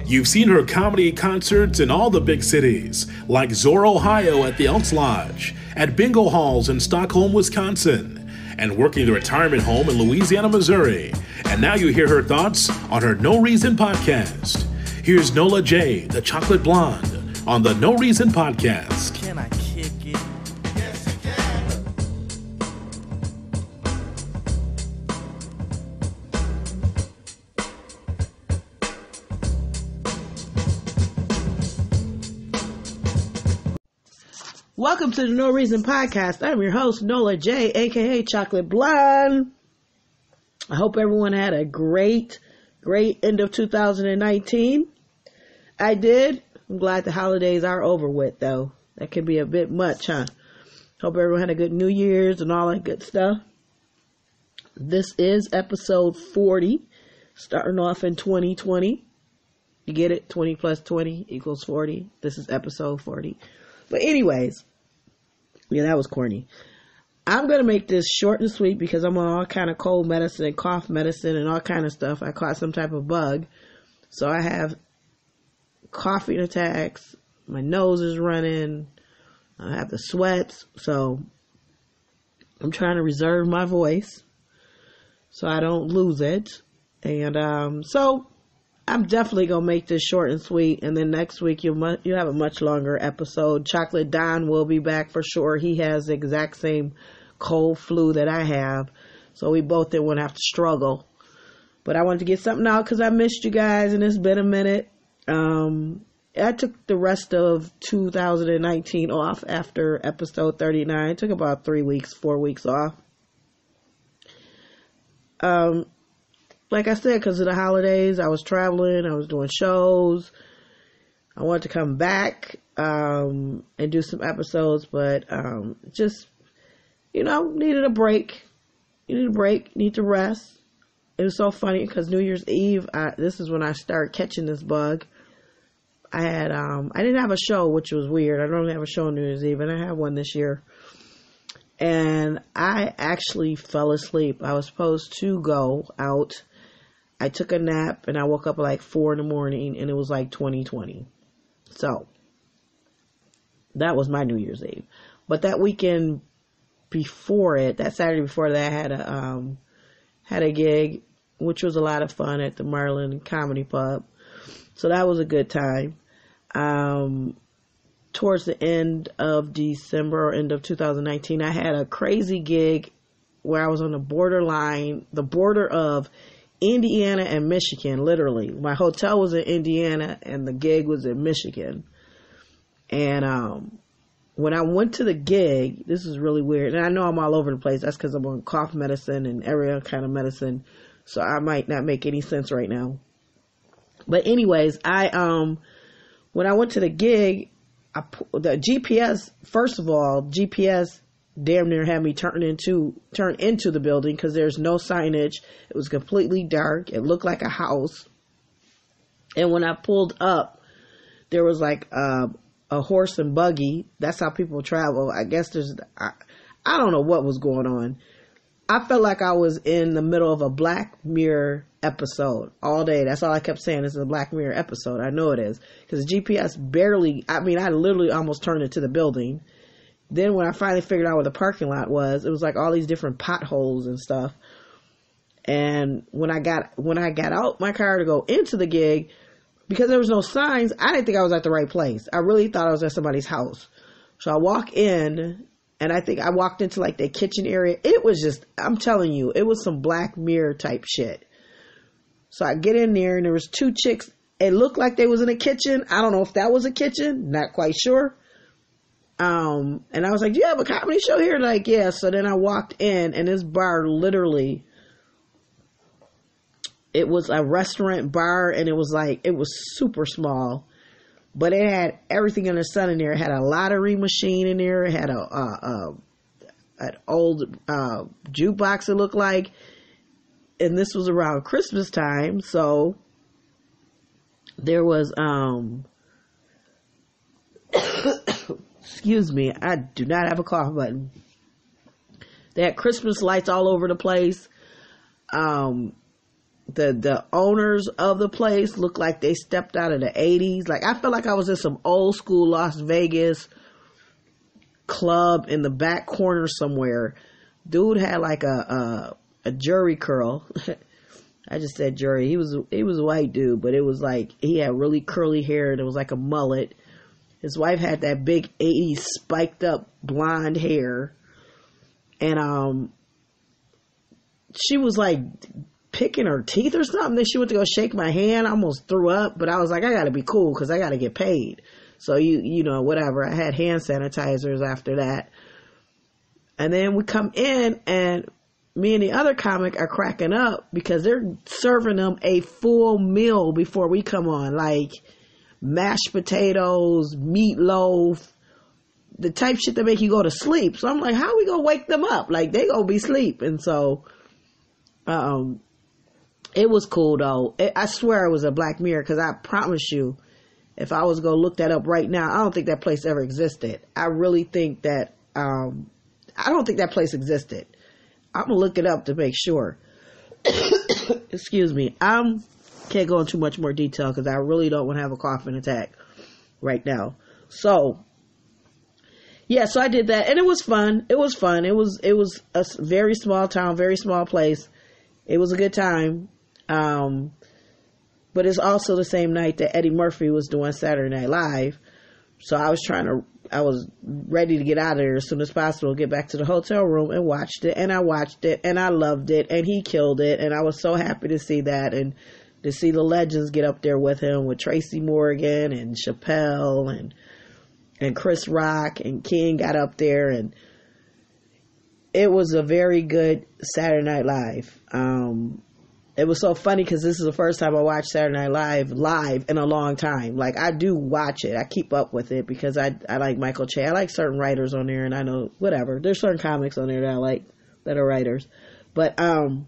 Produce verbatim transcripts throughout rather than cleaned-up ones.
You've seen her comedy concerts in all the big cities, like Zorro, Ohio at the Elks Lodge, at bingo halls in Stockholm, Wisconsin, and working the retirement home in Louisiana, Missouri. And now you hear her thoughts on her No Reason podcast. Here's Nola J, the Chocolate Blonde, on the No Reason podcast. Can I kick it? Yes, you can. Welcome to the No Reason podcast. I'm your host, Nola J, aka Chocolate Blonde. I hope everyone had a great, great end of two thousand nineteen. I did. I'm glad the holidays are over with, though. That could be a bit much, huh? Hope everyone had a good New Year's and all that good stuff. This is episode forty, starting off in twenty twenty. You get it? twenty plus twenty equals forty. This is episode forty. But anyways, yeah, that was corny. I'm going to make this short and sweet because I'm on all kind of cold medicine and cough medicine and all kind of stuff. I caught some type of bug. So I have coughing attacks. My nose is running. I have the sweats. So I'm trying to reserve my voice so I don't lose it. And um, so I'm definitely going to make this short and sweet. And then next week, you'll, mu- you'll have a much longer episode. Chocolate Don will be back for sure. He has the exact same cold flu that I have. So we both didn't want to have to struggle. But I wanted to get something out because I missed you guys and it's been a minute. Um, I took the rest of two thousand nineteen off after episode thirty-nine. It took about three weeks, four weeks off. Um, Like I said, because of the holidays, I was traveling, I was doing shows. I wanted to come back um, and do some episodes, but um, just, you know, needed a break. Needed a break, need to rest. It was so funny because New Year's Eve, I, this is when I started catching this bug. I had, um, I didn't have a show, which was weird. I don't have a show on New Year's Eve, and I have one this year. And I actually fell asleep. I was supposed to go out. I took a nap and I woke up at like four in the morning and it was like twenty twenty. So that was my New Year's Eve. But that weekend before it, that Saturday before that, I had a, um, had a gig, which was a lot of fun at the Merlin Comedy Pub. So that was a good time. Um, towards the end of December or end of two thousand nineteen, I had a crazy gig where I was on the borderline, the border of Indiana and Michigan, literally. My hotel was in Indiana and the gig was in Michigan. And um, when I went to the gig, this is really weird. And I know I'm all over the place. That's because I'm on cough medicine and every other kind of medicine. So I might not make any sense right now. But anyways, I um, when I went to the gig, I, the G P S, first of all, G P S damn near had me turn into turn into the building because there's no signage. It was completely dark. It looked like a house. And when I pulled up, there was like a, a horse and buggy. That's how people travel. I guess there's, I, I don't know what was going on. I felt like I was in the middle of a Black Mirror episode all day. That's all I kept saying. This is a Black Mirror episode. I know it is because the G P S barely, I mean, I literally almost turned into the building. Then when I finally figured out where the parking lot was, it was like all these different potholes and stuff. And when I got when I got out my car to go into the gig, because there was no signs, I didn't think I was at the right place. I really thought I was at somebody's house. So I walk in, and I think I walked into like the kitchen area. It was just, I'm telling you, it was some Black Mirror type shit. So I get in there, and there was two chicks. It looked like they was in a kitchen. I don't know if that was a kitchen. Not quite sure. Um, and I was like, do you have a comedy show here? Like, yeah. So then I walked in and this bar literally, it was a restaurant bar and it was like, it was super small, but it had everything in the sun in there. It had a lottery machine in there. It had a, uh, uh, an old, uh, jukebox it looked like. And this was around Christmas time. So there was, um, excuse me, I do not have a cough button. They had Christmas lights all over the place. Um, the the owners of the place looked like they stepped out of the eighties. Like, I felt like I was in some old school Las Vegas club in the back corner somewhere. Dude had like a a, a jury curl. I just said jury. He was he was a white dude, but it was like he had really curly hair and it was like a mullet. His wife had that big eighties spiked up blonde hair, and um, she was like picking her teeth or something. Then she went to go shake my hand. I almost threw up, but I was like, I got to be cool because I got to get paid. So you you know whatever. I had hand sanitizers after that, and then we come in and me and the other comic are cracking up because they're serving them a full meal before we come on, like mashed potatoes, meatloaf, the type shit that make you go to sleep. So I'm like, how are we gonna wake them up? Like, they gonna be asleep. And so, um, it was cool though. It, I swear it was a Black Mirror, because I promise you, if I was gonna look that up right now, I don't think that place ever existed. I really think that, um, I don't think that place existed. I'm gonna look it up to make sure. Excuse me. I'm can't go into much more detail because I really don't want to have a coughing attack right now. So, yeah, so I did that, and it was fun. It was fun. It was it was a very small town, very small place. It was a good time. Um, but it's also the same night that Eddie Murphy was doing Saturday Night Live. So I was trying to, I was ready to get out of there as soon as possible, get back to the hotel room, and watched it, and I watched it, and I loved it, and he killed it, and I was so happy to see that, and to see the legends get up there with him, with Tracy Morgan and Chappelle and and Chris Rock, and King got up there, and it was a very good Saturday Night Live. Um, it was so funny because this is the first time I watched Saturday Night Live live in a long time. Like, I do watch it. I keep up with it because I I like Michael Che. I like certain writers on there, and I know, whatever. There's certain comics on there that I like that are writers. But, um...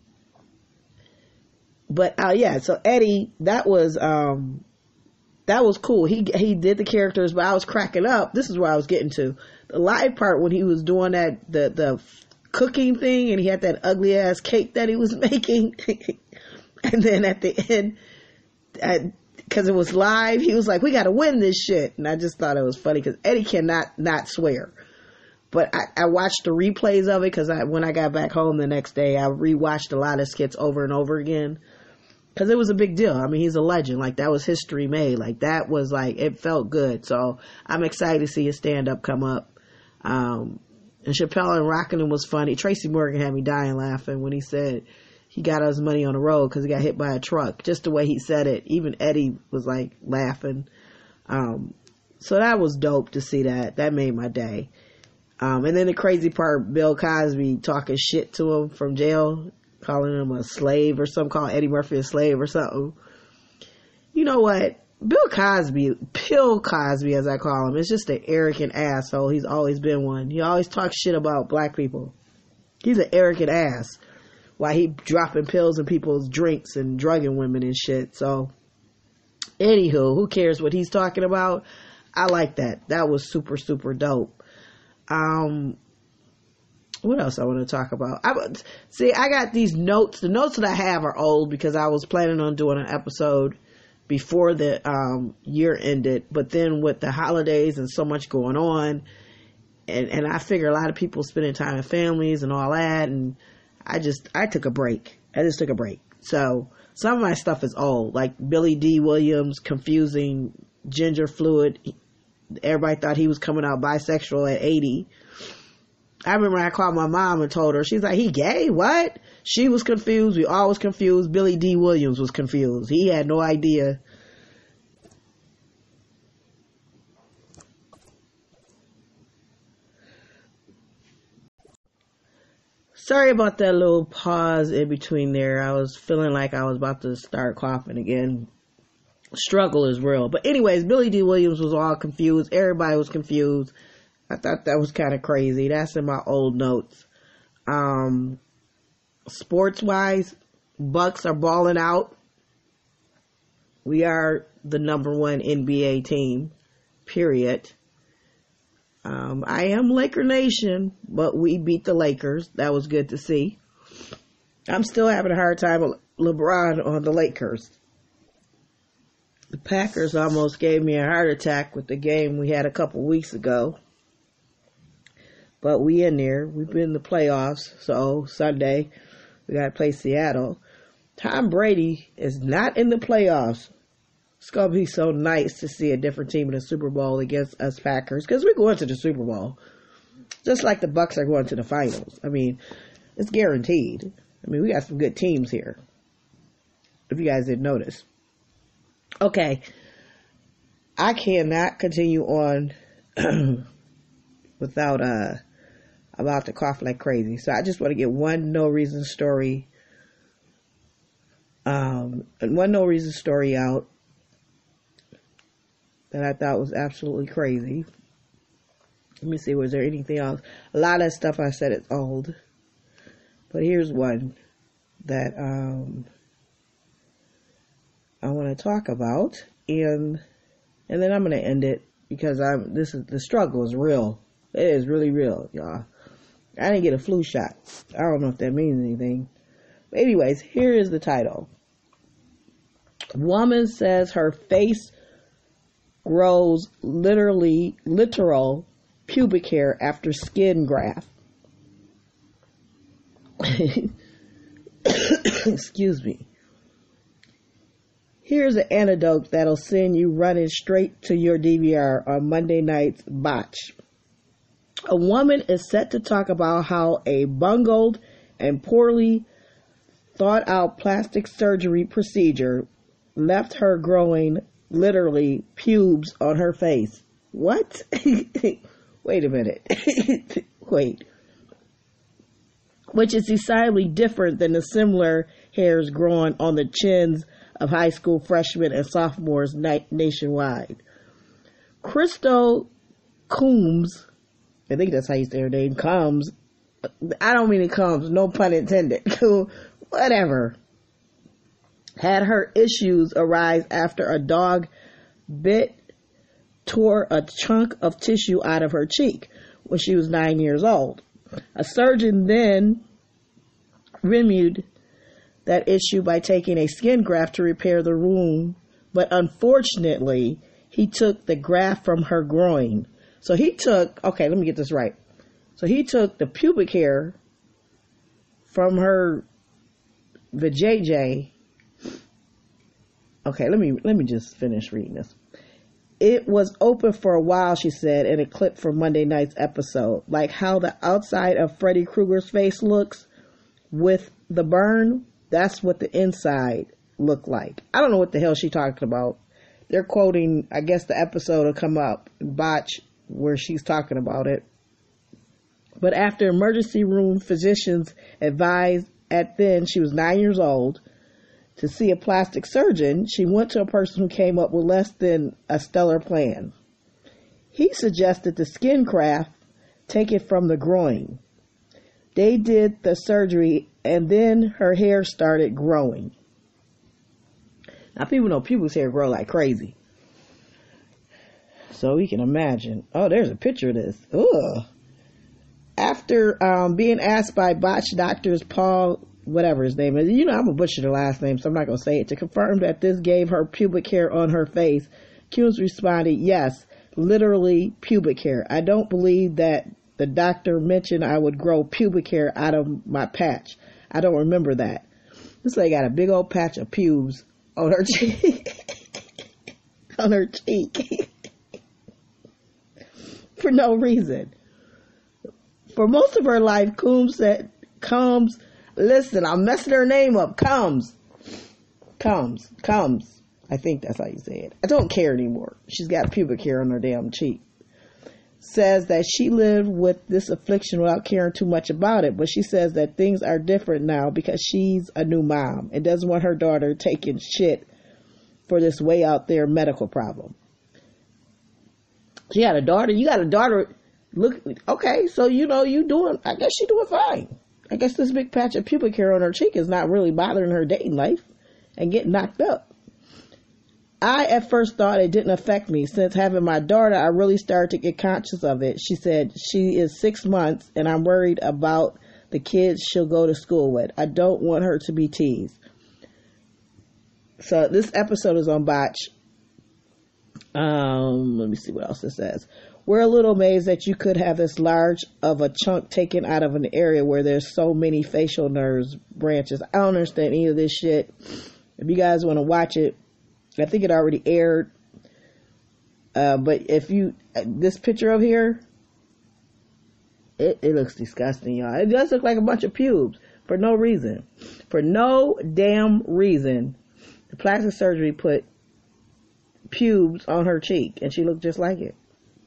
But, uh, yeah, so Eddie, that was, um, that was cool. He, he did the characters, but I was cracking up. This is where I was getting to. The live part when he was doing that, the, the cooking thing, and he had that ugly ass cake that he was making. And then at the end, I, cause it was live, he was like, we gotta win this shit. And I just thought it was funny cause Eddie cannot not swear. But I, I watched the replays of it because I, when I got back home the next day, I rewatched a lot of skits over and over again. Because it was a big deal. I mean, he's a legend. Like, that was history made. Like, that was like, it felt good. So, I'm excited to see his stand-up come up. Um, and Chappelle and Rockin' was funny. Tracy Morgan had me dying laughing when he said he got his money on the road because he got hit by a truck. Just the way he said it. Even Eddie was, like, laughing. Um, so that was dope to see that. That made my day. Um, and then the crazy part, Bill Cosby talking shit to him from jail, calling him a slave or something, calling Eddie Murphy a slave or something. You know what? Bill Cosby, Bill Cosby as I call him, is just an arrogant asshole. He's always been one. He always talks shit about black people. He's an arrogant ass. While he dropping pills in people's drinks and drugging women and shit. So, anywho, who cares what he's talking about? I like that. That was super, super dope. Um, what else I want to talk about? I see. I got these notes. The notes that I have are old because I was planning on doing an episode before the um, year ended. But then with the holidays and so much going on, and and I figure a lot of people spending time with families and all that, and I just I took a break. I just took a break. So some of my stuff is old, like Billy D. Williams confusing gender fluid. Everybody thought he was coming out bisexual at eighty. I remember I called my mom and told her, she's like, he gay? What? She was confused. We all was confused. Billy D. Williams was confused. He had no idea. Sorry about that little pause in between there. I was feeling like I was about to start coughing again. Struggle is real. But anyways, Billy D. Williams was all confused. Everybody was confused. I thought that was kind of crazy. That's in my old notes. Um, sports wise, Bucks are balling out. We are the number one N B A team, period. Um, I am Laker Nation, but we beat the Lakers. That was good to see. I'm still having a hard time LeBron on the Lakers. The Packers almost gave me a heart attack with the game we had a couple weeks ago. But we in there. We've been in the playoffs. So Sunday, we got to play Seattle. Tom Brady is not in the playoffs. It's going to be so nice to see a different team in the Super Bowl against us Packers. Because we're going to the Super Bowl. Just like the Bucks are going to the finals. I mean, it's guaranteed. I mean, we got some good teams here. If you guys didn't notice. Okay. I cannot continue on without, uh, about to cough like crazy. So I just want to get one no reason story, um, one no reason story out that I thought was absolutely crazy. Let me see, was there anything else? A lot of stuff I said is old. But here's one that, um, I want to talk about, and and then I'm going to end it because I'm this is the struggle is real. It is really real, y'all. I didn't get a flu shot. I don't know if that means anything. But anyways, here is the title. Woman says her face grows literally literal pubic hair after skin graft. Excuse me. Here's an antidote that'll send you running straight to your D V R on Monday night's botch. A woman is set to talk about how a bungled and poorly thought out plastic surgery procedure left her growing literally pubes on her face. What? Wait a minute. Wait. Which is decidedly different than the similar hairs growing on the chins of high school freshmen and sophomores na- nationwide. Crystal Coombs, I think that's how you say her name, Combs. I don't mean it comes, no pun intended. Whatever. Had her issues arise after a dog bit, tore a chunk of tissue out of her cheek when she was nine years old. A surgeon then removed that issue by taking a skin graft to repair the wound, but unfortunately, he took the graft from her groin. So he took, okay, let me get this right. So he took the pubic hair from her vajayjay. Okay, let me let me just finish reading this. It was open for a while, she said in a clip from Monday night's episode. Like how the outside of Freddy Krueger's face looks with the burn, that's what the inside looked like. I don't know what the hell she talked about. They're quoting, I guess the episode will come up, Botch, where she's talking about it. But after emergency room physicians advised at then, she was nine years old, to see a plastic surgeon, she went to a person who came up with less than a stellar plan. He suggested the skin graft take it from the groin. They did the surgery and then her hair started growing. Now people know people's hair grow like crazy. So we can imagine. Oh, there's a picture of this. Ugh. After um, being asked by botch doctors Paul, whatever his name is, you know I'm going to butcher the last name, so I'm not going to say it, to confirm that this gave her pubic hair on her face, Coons responded, yes, literally pubic hair. I don't believe that the doctor mentioned I would grow pubic hair out of my patch. I don't remember that. This lady got a big old patch of pubes on her cheek. on her cheek. For no reason. For most of her life, Coombs said, Combs, listen, I'm messing her name up. Combs. Combs. Combs. I think that's how you say it. I don't care anymore. She's got pubic hair on her damn cheek. Says that she lived with this affliction without caring too much about it, but she says that things are different now because she's a new mom and doesn't want her daughter taking shit for this way out there medical problem. She got a daughter. You got a daughter. Look, okay, so you know you doing. I guess she doing fine. I guess this big patch of pubic hair on her cheek is not really bothering her dating life and getting knocked up. I at first thought it didn't affect me. Since having my daughter, I really started to get conscious of it. She said she is six months and I'm worried about the kids she'll go to school with. I don't want her to be teased. So this episode is on botch. Um, let me see what else it says. We're a little amazed that you could have this large of a chunk taken out of an area where there's so many facial nerves branches. I don't understand any of this shit. If you guys want to watch it, I think it already aired. Uh, but if you, this picture over here, it, it looks disgusting, y'all. It does look like a bunch of pubes for no reason. For no damn reason. The plastic surgery put pubes on her cheek and she looked just like it.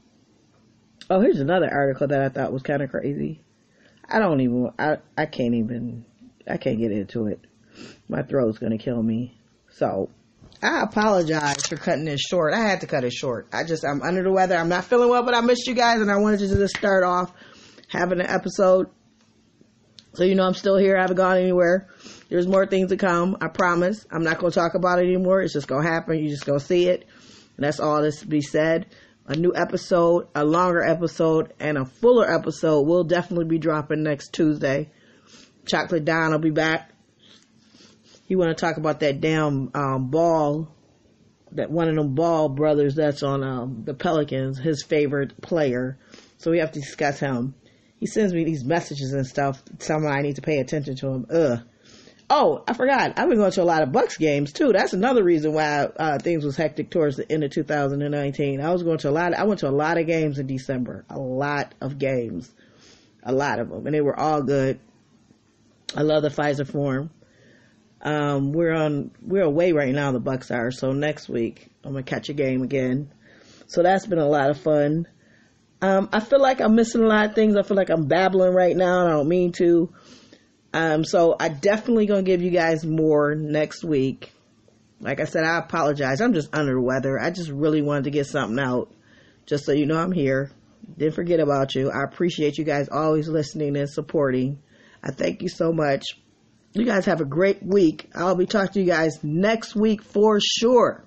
Oh, here's another article that I thought was kind of crazy. I don't even, I, I can't even, I can't get into it. My throat's going to kill me. So, I apologize for cutting this short. I had to cut it short. I just, I'm under the weather. I'm not feeling well, but I missed you guys and I wanted to just start off having an episode. So, you know, I'm still here. I haven't gone anywhere. There's more things to come. I promise. I'm not going to talk about it anymore. It's just going to happen. You're just going to see it. And that's all that's to be said. A new episode, a longer episode, and a fuller episode will definitely be dropping next Tuesday. Chocolate Don will be back. You want to talk about that damn um, ball, that one of them ball brothers that's on um, the Pelicans, his favorite player. So we have to discuss him. He sends me these messages and stuff. Somehow I need to pay attention to him. Ugh. Oh, I forgot. I've been going to a lot of Bucks games too. That's another reason why uh, things was hectic towards the end of two thousand nineteen. I was going to a lot. Of, I went to a lot of games in December. A lot of games, a lot of them, and they were all good. I love the Pfizer Forum. Um, we're on. We're away right now. The Bucks are. So next week I'm gonna catch a game again. So that's been a lot of fun. Um, I feel like I'm missing a lot of things. I feel like I'm babbling right now, and I don't mean to. Um, so I definitely gonna give you guys more next week. Like I said, I apologize. I'm just under the weather. I just really wanted to get something out, just so you know I'm here. Didn't forget about you. I appreciate you guys always listening and supporting. I thank you so much. You guys have a great week. I'll be talking to you guys next week for sure.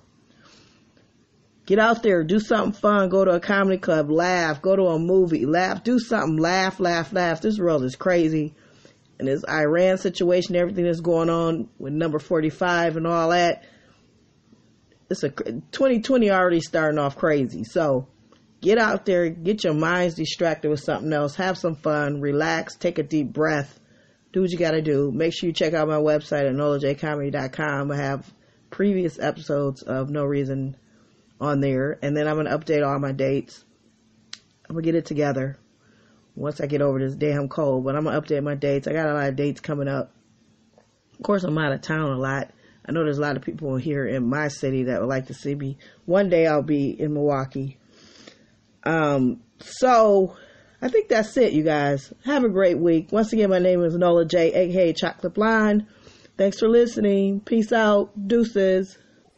Get out there, do something fun, go to a comedy club, laugh, go to a movie, laugh, do something, laugh, laugh, laugh. This world is crazy. And this Iran situation, everything that's going on with number forty-five and all that. It's a twenty twenty already starting off crazy. So get out there, get your minds distracted with something else, have some fun, relax, take a deep breath, do what you got to do. Make sure you check out my website at nola j comedy dot com. I have previous episodes of No Reason on there, and then I'm going to update all my dates. I'm going to get it together once I get over this damn cold, but I'm going to update my dates. I got a lot of dates coming up. Of course, I'm out of town a lot. I know there's a lot of people here in my city that would like to see me. One day I'll be in Milwaukee. Um, so I think that's it, you guys. Have a great week. Once again, my name is Nola J, aka Chocolate Blonde. Thanks for listening. Peace out. Deuces.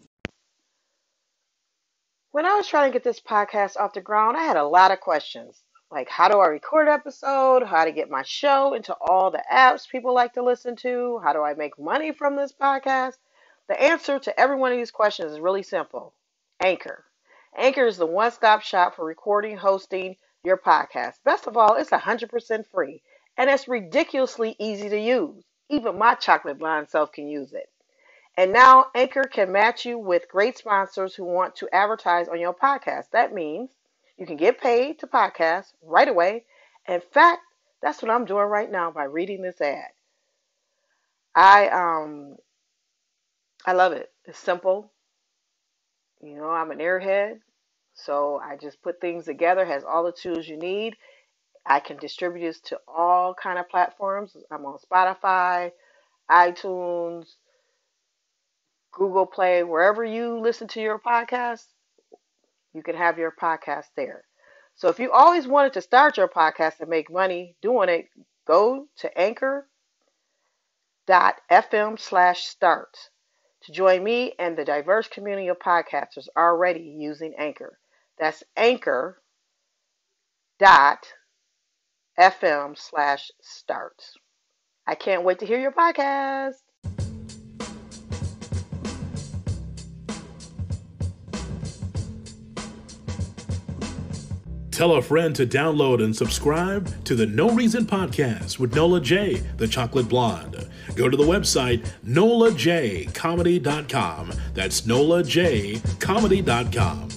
When I was trying to get this podcast off the ground, I had a lot of questions. Like, how do I record an episode? How to get my show into all the apps people like to listen to? How do I make money from this podcast? The answer to every one of these questions is really simple. Anchor. Anchor is the one-stop shop for recording, hosting your podcast. Best of all, it's one hundred percent free. And it's ridiculously easy to use. Even my chocolate blonde self can use it. And now Anchor can match you with great sponsors who want to advertise on your podcast. That means you can get paid to podcast right away. In fact, that's what I'm doing right now by reading this ad. I um I love it. It's simple. You know, I'm an airhead, so I just put things together, has all the tools you need. I can distribute this to all kind of platforms. I'm on Spotify, iTunes, Google Play, wherever you listen to your podcast, you can have your podcast there. So if you always wanted to start your podcast and make money doing it, go to anchor dot f m slash start to join me and the diverse community of podcasters already using Anchor. That's anchor dot f m slash start. I can't wait to hear your podcast. Tell a friend to download and subscribe to the No Reason Podcast with Nola J, the Chocolate Blonde. go to the website nola j comedy dot com. That's nola j comedy dot com.